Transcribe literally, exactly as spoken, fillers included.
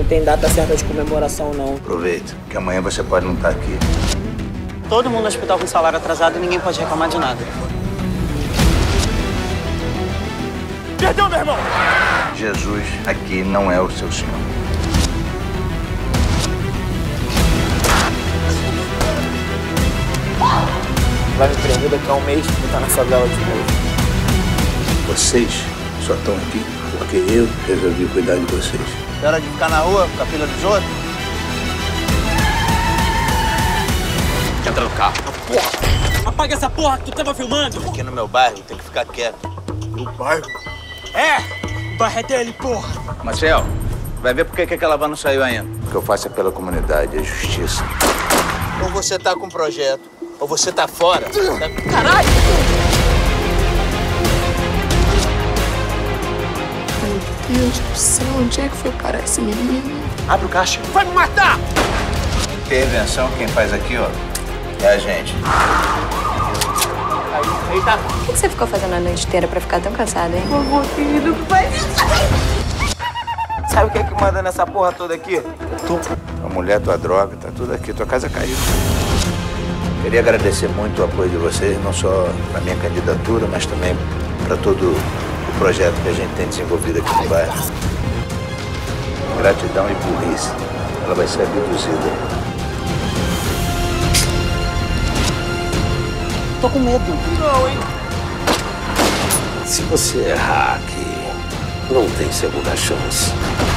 Não tem data certa de comemoração, não. Aproveita, que amanhã você pode não estar aqui. Todo mundo no hospital com salário atrasado e ninguém pode reclamar de nada. Perdão, meu irmão! Jesus aqui não é o seu senhor. Vai me prender daqui a um mês e tá na favela de novo. Vocês só estão aqui porque eu resolvi cuidar de vocês. É hora de ficar na rua com a filha dos outros? Entra no carro. Porra! Apaga essa porra que tu tava filmando! Aqui no meu bairro tem que ficar quieto. No bairro? É! O bairro é dele, porra! Marcel, vai ver por que que aquela van não saiu ainda. O que eu faço é pela comunidade, é justiça. Ou você tá com um projeto, ou você tá fora. Caralho! Meu Deus do céu, onde é que foi parar esse menino? Abre o caixa. Vai me matar! Intervenção, quem faz aqui, ó, é a gente. Aí, aí tá. O que você ficou fazendo a noite inteira pra ficar tão cansada, hein? Vovô, querido, que vai Sabe o que é que manda nessa porra toda aqui? Tu, a mulher, tua droga, tá tudo aqui, tua casa caiu. Queria agradecer muito o apoio de vocês, não só na minha candidatura, mas também para todo o projeto que a gente tem desenvolvido aqui no bairro. Gratidão e burrice. Ela vai ser abduzida. Tô com medo. Não, hein? Se você errar aqui, não tem segunda chance.